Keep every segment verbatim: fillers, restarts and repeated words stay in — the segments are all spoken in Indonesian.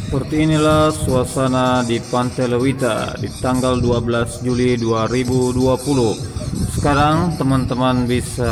Seperti inilah suasana di Pantai Lewita di tanggal dua belas Juli dua ribu dua puluh. Sekarang teman-teman bisa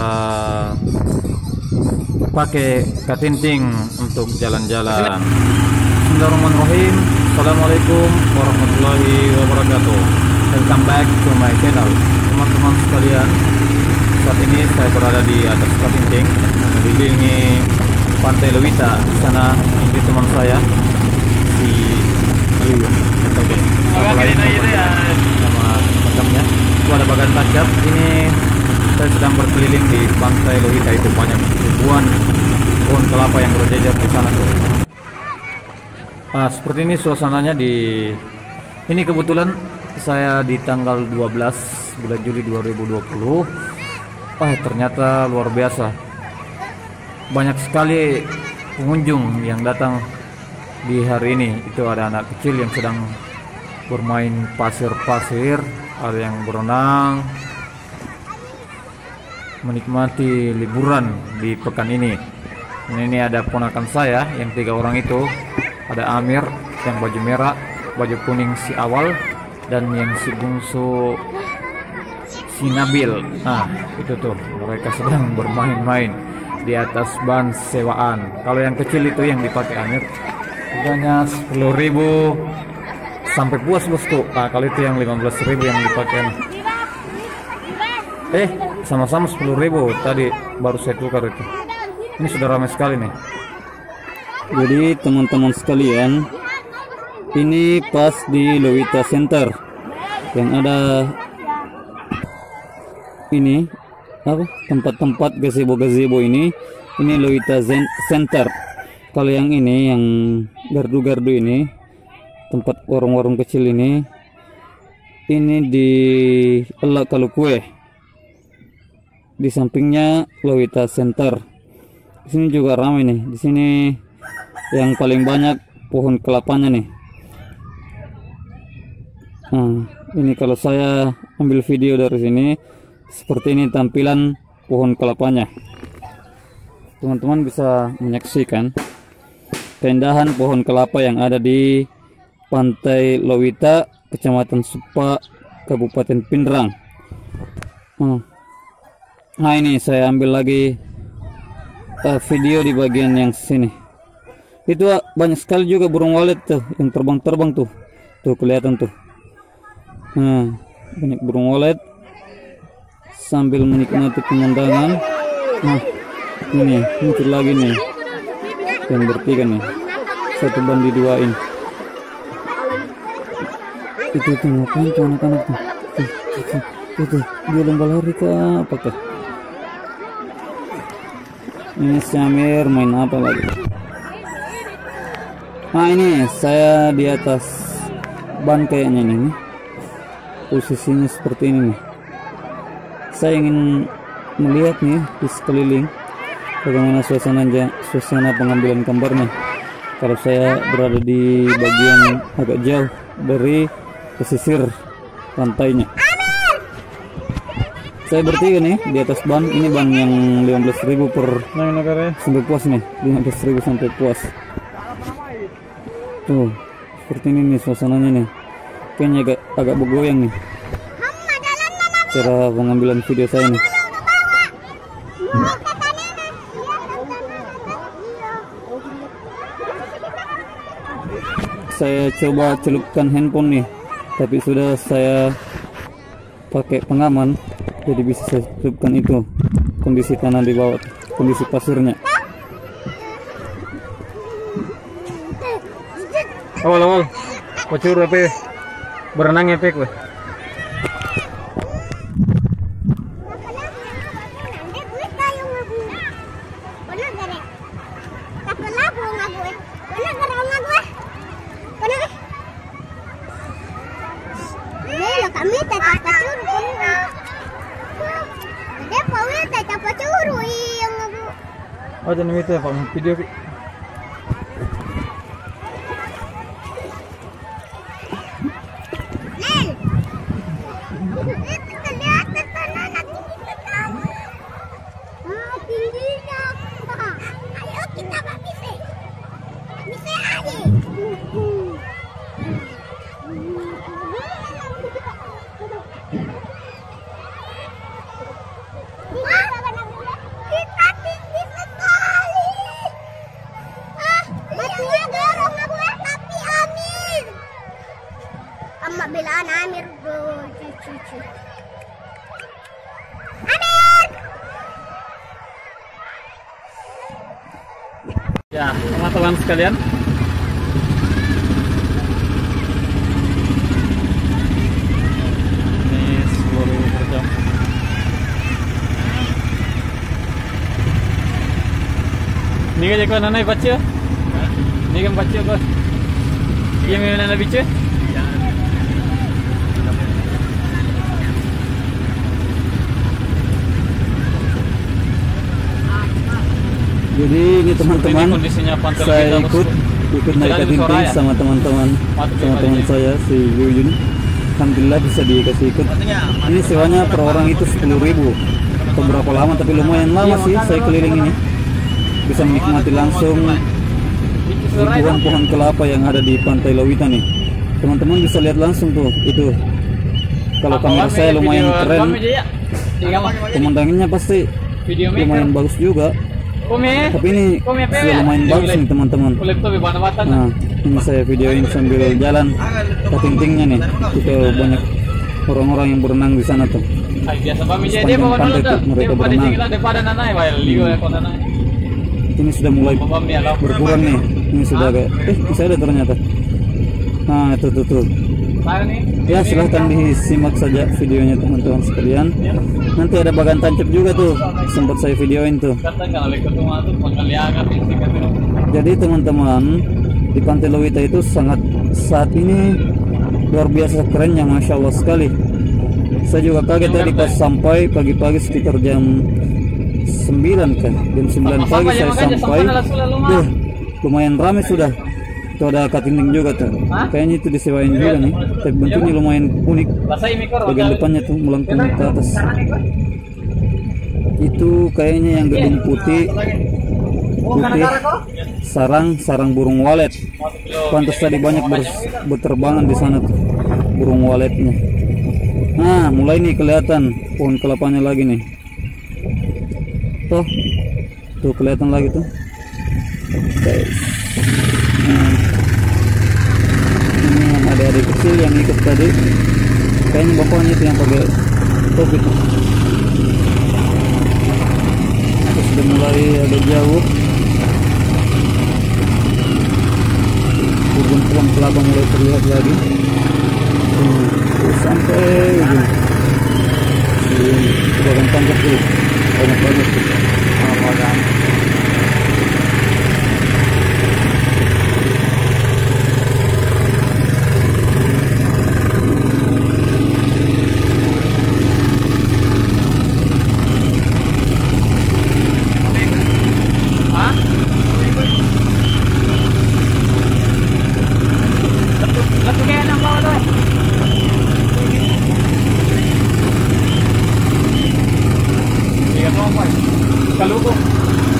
pakai katinting untuk jalan-jalan. Bismillahirrahmanirrahim. Assalamualaikum warahmatullahi wabarakatuh. Welcome back to my channel. Teman-teman sekalian, saat ini saya berada di atas katinting mengelilingi Pantai Lewita. Di sana ini teman saya si Ayu, oke, sama macamnya. Itu ada bagan tajam. Ini saya sedang berkeliling di Pantai Lewita. Itu banyak ribuan pohon kelapa yang berjejer di sana tuh. Nah, seperti ini suasananya di ini. Kebetulan saya di tanggal dua belas bulan Juli dua ribu dua puluh. Ah, ternyata luar biasa. Banyak sekali pengunjung yang datang di hari ini. Itu ada anak kecil yang sedang bermain pasir-pasir, ada yang berenang, menikmati liburan di pekan ini. Dan ini ada ponakan saya yang tiga orang itu. Ada Amir yang baju merah, baju kuning si Awal, dan yang si bungsu si Nabil. Nah, itu tuh mereka sedang bermain-main di atas ban sewaan. Kalau yang kecil itu yang dipakai Amir harganya sepuluh ribu sampai puas bosku. Nah, kalau itu yang lima belas ribu yang dipakai. Eh, sama-sama sepuluh ribu tadi baru saya tukar itu. Ini sudah ramai sekali nih. Jadi teman-teman sekalian, ini pas di Lewita Center yang ada ini apa tempat-tempat gazebo-gazebo ini. Ini Lewita Center. Kalau yang ini, yang gardu-gardu ini, tempat warung-warung kecil ini, ini di Elak Kalukue. Di sampingnya Lewita Center. Di sini juga ramai nih. Di sini yang paling banyak pohon kelapanya nih. Nah, ini kalau saya ambil video dari sini, seperti ini tampilan pohon kelapanya. Teman-teman bisa menyaksikan keindahan pohon kelapa yang ada di Pantai Lewita, Kecamatan Supa, Kabupaten Pindrang. Nah, ini saya ambil lagi uh, video di bagian yang sini. Itu uh, banyak sekali juga burung walet tuh yang terbang-terbang tuh. Tuh kelihatan tuh. Nah, banyak burung walet sambil menikmati pemandangan. Nah, ini muncul lagi nih yang bertiga nih, satu bandi duain. Itu tuh ngapain tuh anak-anak tuh? Tuh, tuh, tuh, tuh, tuh. Dia lomba lari ke apa tuh? Ini Samir main apa lagi? Nah, ini saya di atas ban kayaknya nih. Posisinya seperti ini nih. Saya ingin melihat nih di sekeliling bagaimana suasana suasana pengambilan gambarnya. Kalau saya berada di bagian agak jauh dari pesisir pantainya. Saya bertiga nih di atas ban. Ini ban yang lima belas ribu per sampai puas nih. lima belas ribu sampai puas. Tuh, seperti ini nih suasananya nih. Kayaknya agak agak bergoyang nih cara pengambilan video saya nih. Saya coba celupkan handphone nih, tapi sudah saya pakai pengaman, jadi bisa saya celupkan itu kondisi tanah di bawah, kondisi pasirnya. Awal-awal kocur apa berenang efek weh. Oh, jangan itu Pak, video. Ayo kita bisa. Bisa aja. Yan, Amir bro. Cucu. Ya, teman-teman sekalian, ini sepuluh ribu per jam. Ini kan jika nana baca, ini kan baca apa? Yang mana nana baca? Jadi ini teman-teman, saya ikut ikut naik katinting sama teman-teman sama teman saya si Yuyun. Alhamdulillah bisa dikasih ikut. Ini sewanya per orang itu sepuluh ribu. Beberapa lama tapi lumayan lama sih saya keliling ini. Bisa menikmati langsung ribuan pohon kelapa yang ada di Pantai Lowitan nih. Teman-teman bisa lihat langsung tuh itu. Kalau kamera saya lumayan keren, pemandangannya pasti lumayan bagus juga. Tapi ini sudah lumayan bagus nih teman-teman. Nah, ini saya videoin sambil jalan katintingnya nih. Itu banyak orang-orang yang berenang di sana tuh. Sepanjang pantai tuh mereka berenang. Ini sudah mulai berkurang nih. Ini sudah kayak eh masih ada ternyata. Nah itu tuh tuh. Ya silahkan disimak saja videonya teman-teman sekalian. Nanti ada bagan tancap juga tuh, sempat saya videoin tuh. Jadi teman-teman, di Pantai Lowita itu sangat saat ini luar biasa kerennya, masya Allah sekali. Saya juga kaget tadi pas sampai pagi-pagi sekitar jam sembilan kan, jam sembilan pagi saya sampai. Duh, lumayan ramai sudah. Itu ada katinting juga tuh. Kayaknya itu disewain juga nih. Tapi bentuknya lumayan unik. Bagian depannya tuh melengkung ke atas. Itu kayaknya yang gedung putih, putih sarang sarang burung walet. Pantas tadi banyak ber, berterbangan di sana tuh burung waletnya. Nah, mulai nih kelihatan pohon kelapanya lagi nih. Tuh, tuh kelihatan lagi tuh. Guys. Nah, ini yang adik-adik kecil yang ikut tadi, kayaknya bapaknya itu yang pakai topi tuh. Terus sudah mulai agak jauh, ujung pohon kelapa mulai terlihat lagi. Hmm, terus sampai ujung sudah akan tangkap tuh, banyak banget tuh. Apa-apaan. Kalubong.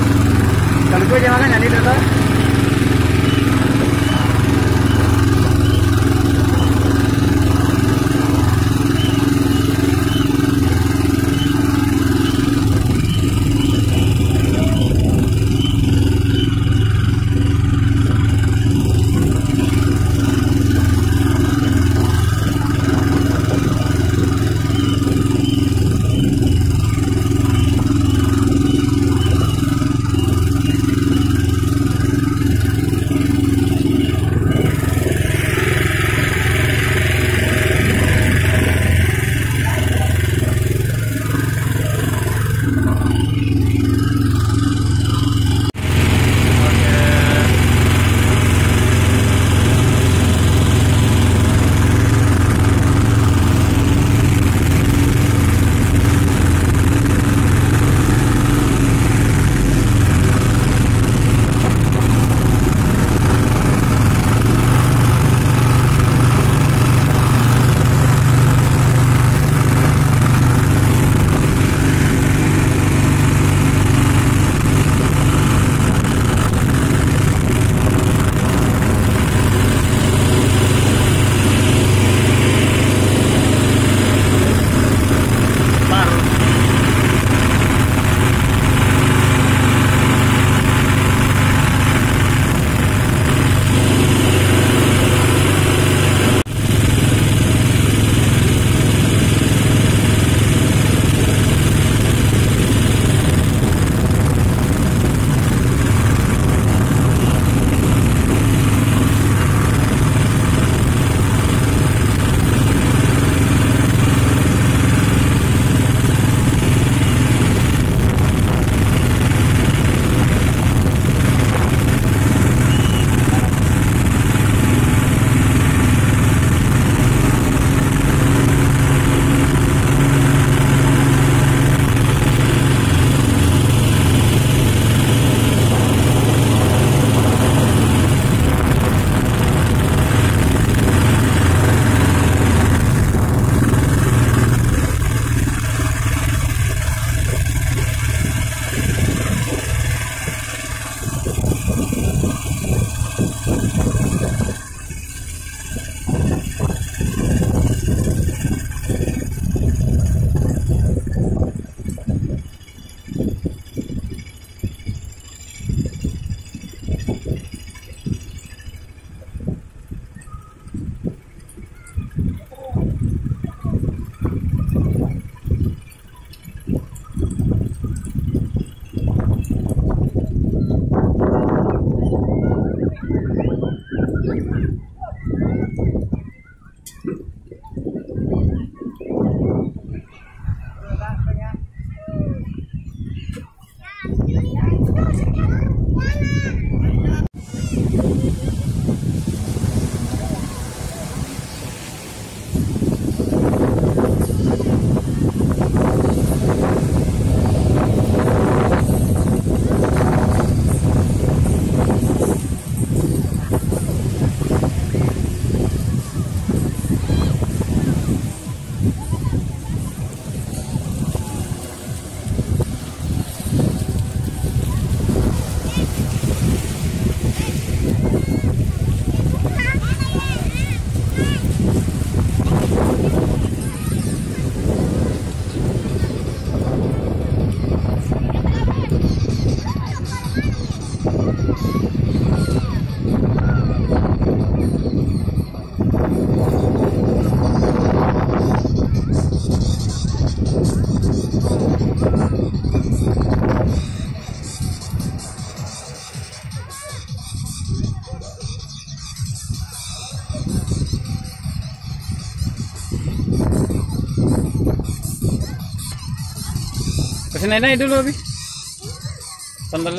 Kasih naik dulu Abi. Sandalnya.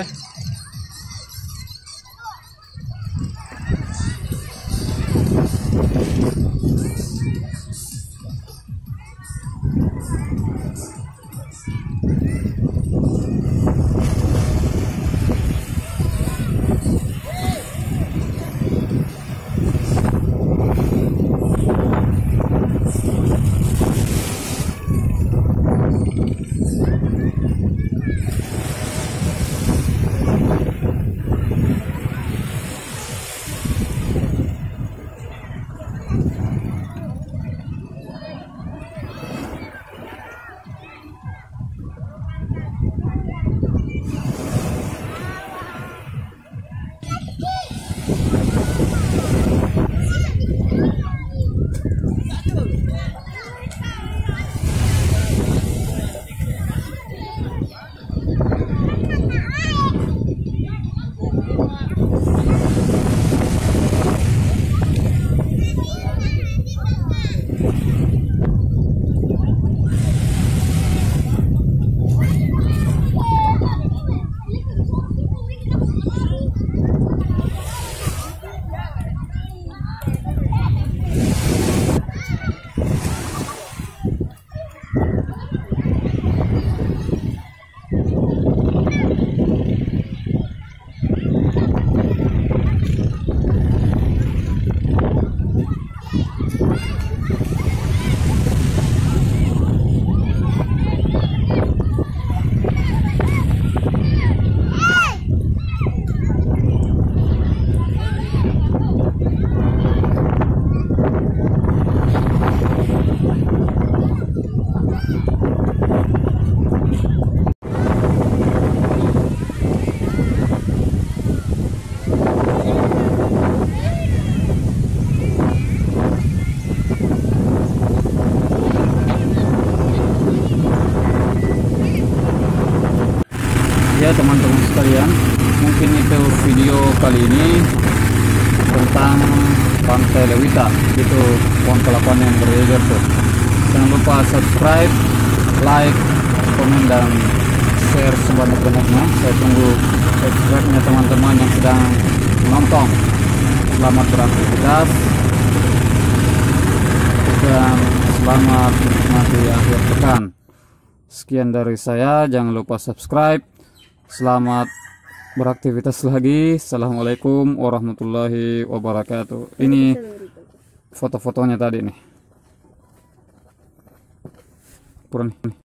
Ya teman-teman sekalian, mungkin itu video kali ini tentang Pantai Lewita, itu pohon kelapa yang berjejer tuh. Jangan lupa subscribe, like, komen, dan share sebanyak-banyaknya. Saya tunggu subscribe-nya teman-teman yang sedang menonton. Selamat beraktivitas dan selamat menikmati akhir pekan. Sekian dari saya, jangan lupa subscribe. Selamat beraktivitas lagi. Assalamualaikum warahmatullahi wabarakatuh. Ini foto-fotonya tadi nih. Purun nih.